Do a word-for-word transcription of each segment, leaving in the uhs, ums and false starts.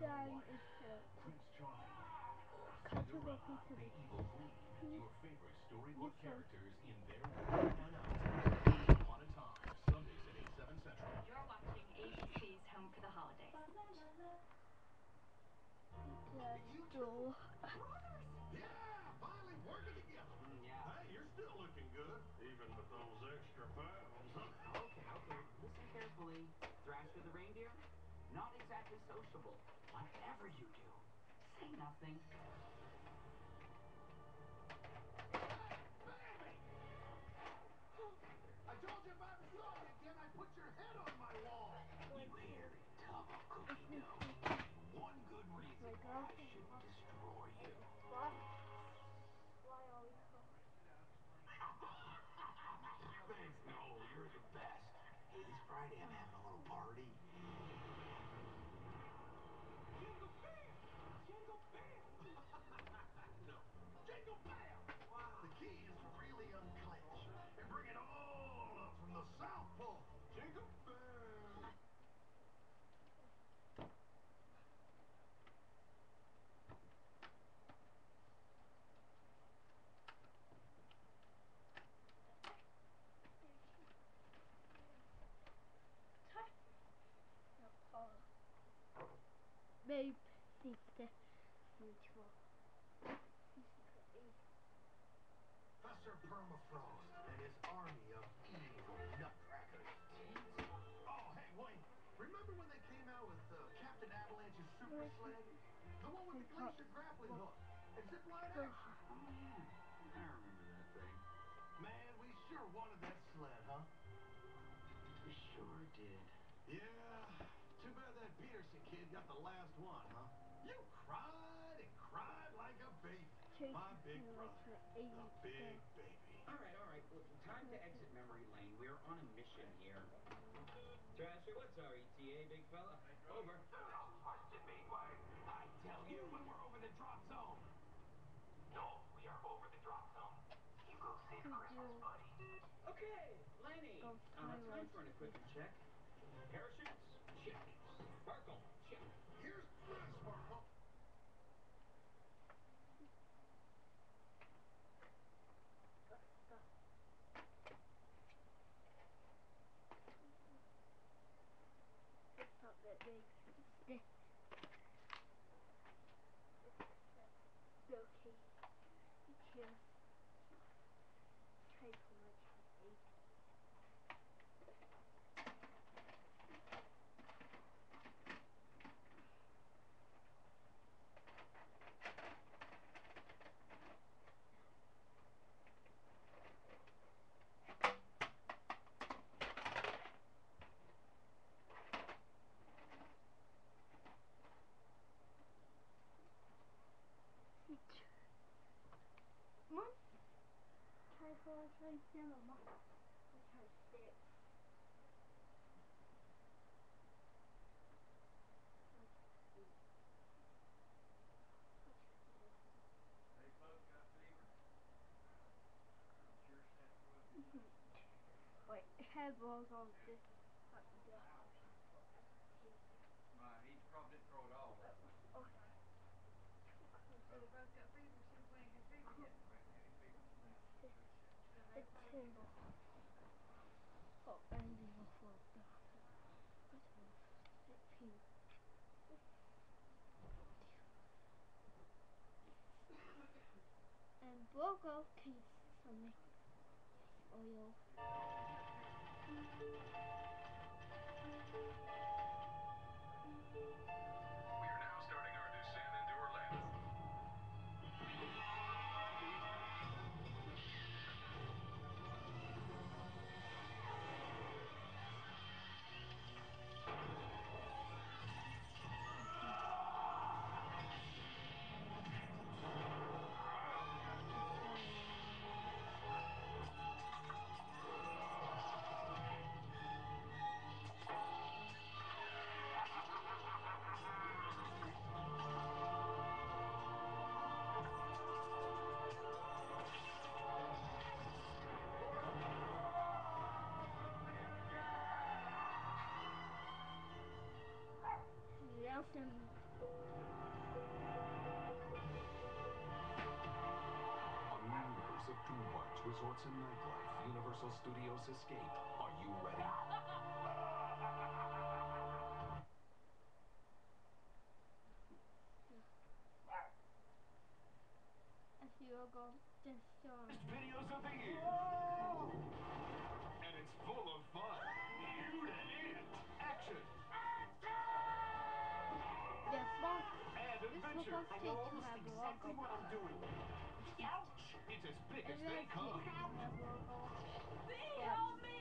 time is uh, Prince Charming, quadruple Cinderella, to the the Evil Queen, piece. your favorite storybook This one. characters in their world and ours. On a Time, Sundays at eight, seven Central. You're watching A B C's Home for the Holidays. That's door. Yeah, finally working together. Mm, yeah. Hey, you're still looking good, even with those extra pounds. Okay, okay. Listen carefully. Thrasher the reindeer, not exactly sociable. Whatever you do, say nothing. Baby! I told you if I ever saw you again, I'd put your head on my wall. You hairy tub of cookie dough. One good reason why I shouldn't destroy you. Why? Why are we Thanks, Noel. You're the best. Hey, this Friday I'm having a little party. Jingle bam! Jingle bam! No. Jingle bam! Wow. The key is to really unclench and bring it all up from the South Pole. Jingle bam! Babe, sister, mutual. Professor Permafrost and his army of evil nutcrackers. Oh, hey, wait. Remember when they came out with uh, Captain Avalanche's super sled? The one with the glacier grappling hook and zipline action? Oh, yeah. I remember that thing. Man, we sure wanted that sled, huh? We sure did. Yeah. Too bad that Peterson kid got the last one, huh? You cried and cried like a baby. My big brother. The big baby. All right, all right. Well, time to exit memory lane. We're on a mission here. Thrasher, what's our E T A, big fella? Over. Don't question me, Wayne. I tell you when we're over the drop zone. No, we are over the drop zone. You go save Christmas, buddy. Okay, Laney. Go Uh, time for an equipment check. Parachutes, check. Sparkle, check. Here's my sparkle. It's not that big. It's okay. It's here. Try to much eight. Mom, try four, try seven, Mom. Try six. Hey, folks, got fever? I'm sure Santa will. Wait, head balls on this. Right, he probably didn't throw it all that way. Okay. Oh, they both got fever. Since we ain't had fever yet. We ain't had any fever from them. It's timber. Oh, and the awful. It's pink. And Bogo can some oil. We are now starting our descent into Orlando. Nelson On the universe of theme parks, resorts, and nightlife, Universal Studios Escape. Are you ready? If you go this song. Best videos of the year. And it's full of fun. You to ant. Action. This one. And This adventure. one I know almost exactly what I'm doing. Ouch! It's as big as And they let's come. have logo. Help me!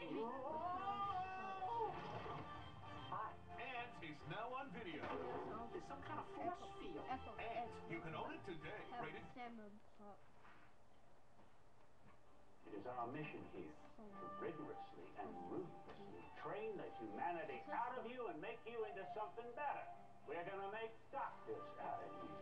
Ants is now on video. There's some kind of force field. Ants, you can own it today. Rated. It is our mission here to rigorously and ruthlessly train the humanity out of you and make you into something better. We're gonna make doctors out of you.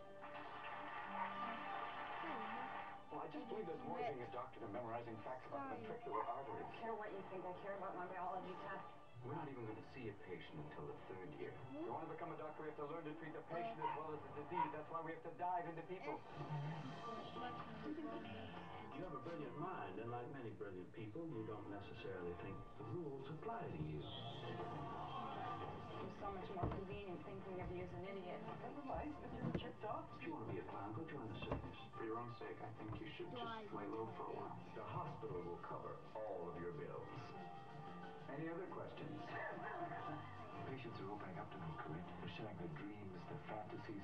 Well, I just believe there's more to being a doctor than memorizing facts about the ventricular artery. I don't care what you think. I care about my biology test. We're not even going to see a patient until the third year. If you want to become a doctor, we have to learn to treat the patient as well as the disease. That's why we have to dive into people. You have a brilliant mind, and like many brilliant people, you don't necessarily think the rules apply to you. It's so much more convenient thinking of you as an idiot. Never mind. You're chipped off. If you want to be a clown, go join the circus. For your own sake, I think you should just lay low for a while. The hospital will cover all of your bills. Any other questions? Patients are opening up to me, Corinne. They're sharing their dreams, their fantasies.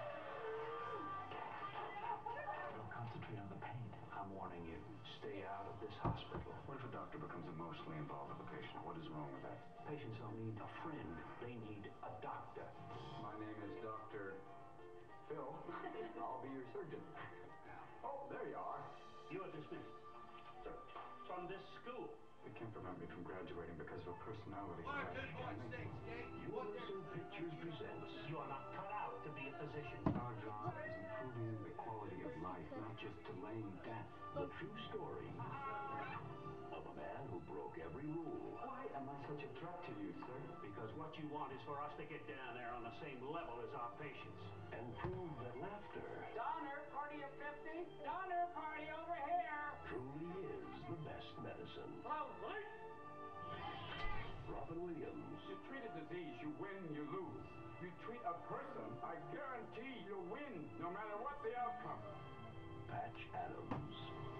Don't concentrate on the pain. I'm warning you, stay out of this hospital. What if a doctor becomes emotionally involved with the patient? What is wrong with that? Patients don't need a friend, they need a doctor. My name is Doctor Phil. I'll be your surgeon. Oh, there you are. You are dismissed. Sir, from this school. They can't prevent me from graduating because of a personality. What good one stakes, Jake? Universal Pictures presents You Are Not Cut Out to Be a Physician. Our job is improving the quality of life, not just delaying death. The true story of a man who broke every rule. Why am I such a threat to you, sir? Because what you want is for us to get down there on the same level as our patients and prove that laughter Donner, party of fifty. Donner, party over here. truly is the best medicine. Lovely. Robin Williams, You treat a disease, you win, you lose. You treat a person, I guarantee you'll win, no matter what the outcome. Patch Adams.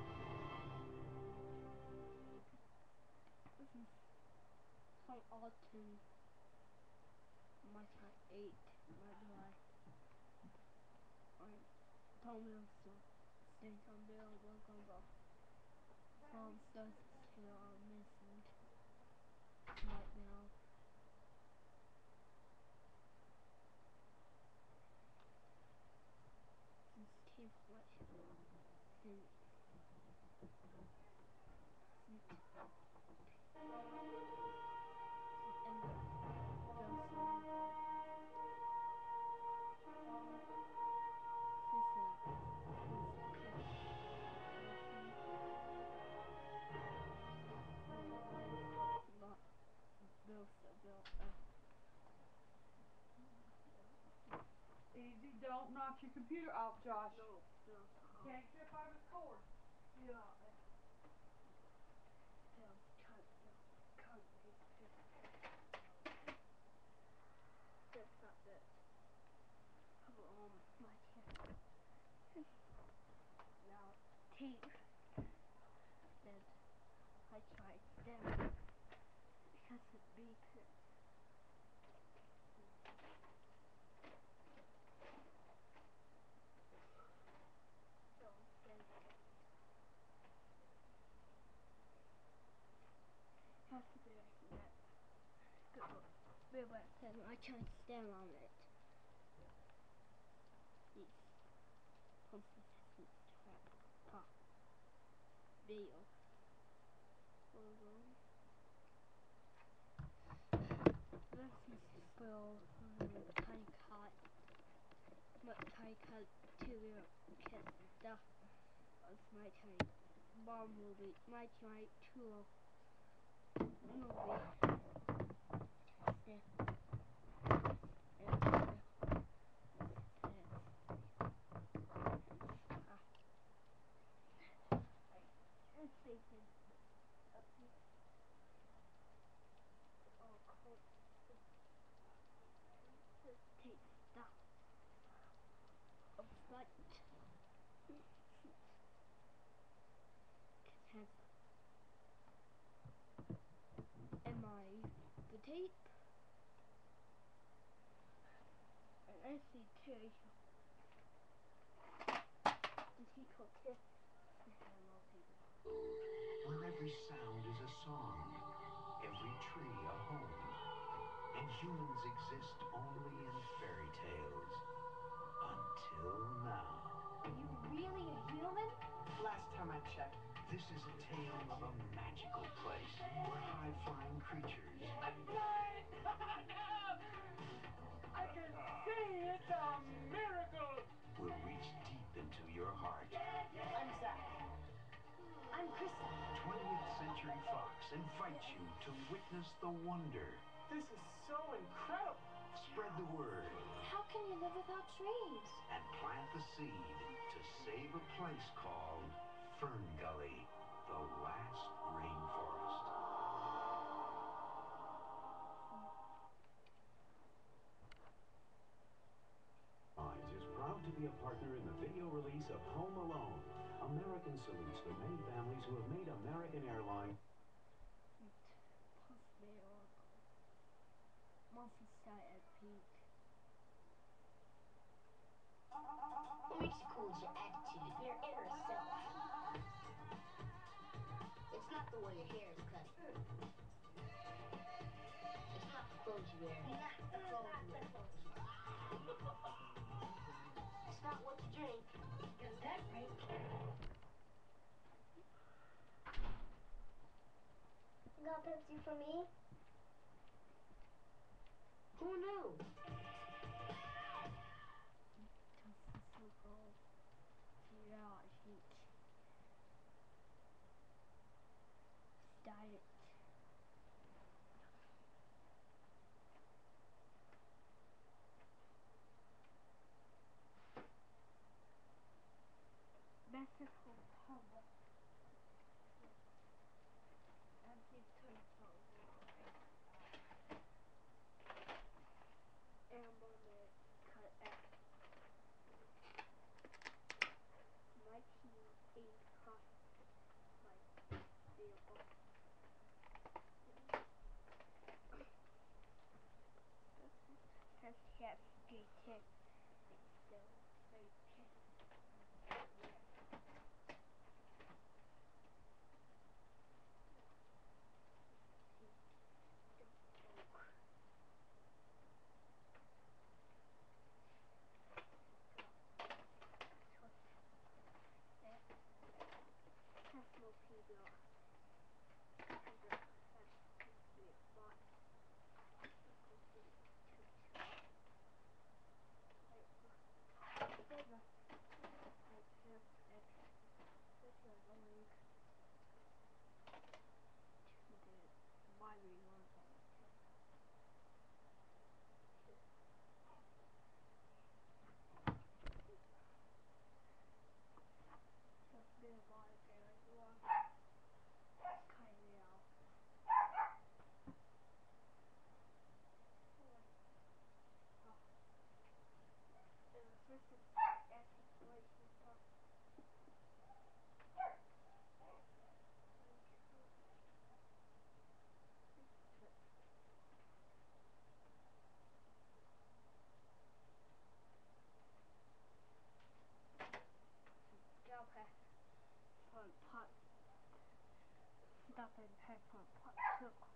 This is from autumn. My time eight. My boy. I'm Tom Wilson. Sing Tom Bill. Welcome back. From those two are missing right now. Since Team Flash. Since since Easy, don't knock your computer off, Josh. No, no. Can't trip over the cord. Yeah. Yeah, cut, no, cut, cut. That's not it. Um, my hand. Now, tape. Then I tried them because it beeped it. So then has to be like that. Good book. Real wet pen. I tried to stand on it. These consistent trap pop video. Logo. This is still um, tiny cut. But tiny cut to your kid stuff. That's my tiny bomb movie. My tiny tool movie. Yeah. situation. And he cooked it. Hello, people. Where every sound is a song, every tree a home, and humans exist only in fairy tales. Until now. Are you really a human? Last time I checked. This is a tale of a magical place where high-flying creatures I'm blind! No! I can see it's a miracle! will reach deep into your heart. I'm Zach. I'm Krista. twentieth Century Fox invites you to witness the wonder. This is so incredible! Spread the word How can you live without trees? and plant the seed to save a place called Fern Gully, the last rainforest. Airlines is proud to be a partner in the video release of Home Alone. American salutes the many families who have made American Airlines. Monster site at peak. What makes you cool is your attitude, your inner self. It's not the way your hair is cut. It's not the clothes you wear. Not the clothes you wear. It's not what you drink. Is that right? You got Pepsi for me? Who knew? Yeah, I think. Diet. Mexico Panda. And his turtle. And moment cut at nineteen eighty-five. Like vehicle. Has cat skating. Still very pissed. Stop and pack for pot took